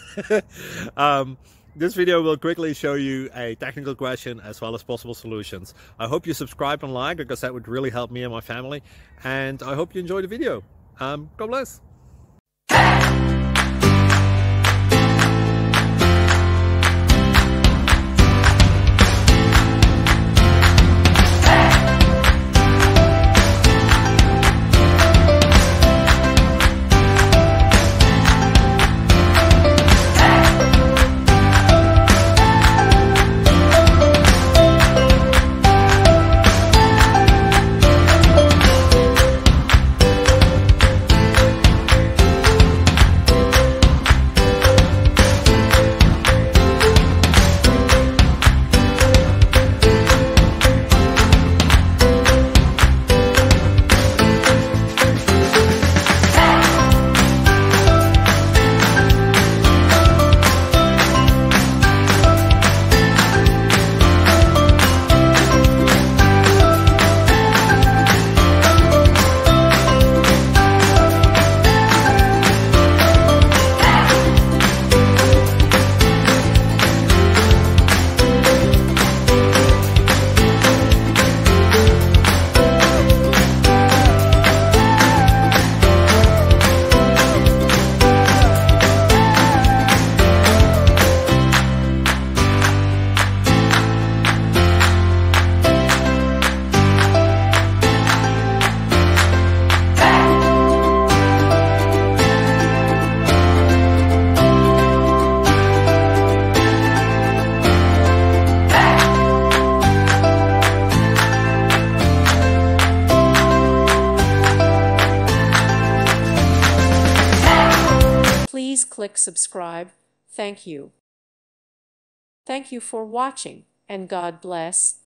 This video will quickly show you a technical question as well as possible solutions. I hope you subscribe and like, because that would really help me and my family. And I hope you enjoy the video. God bless. Please click subscribe. Thank you. Thank you for watching, and God bless.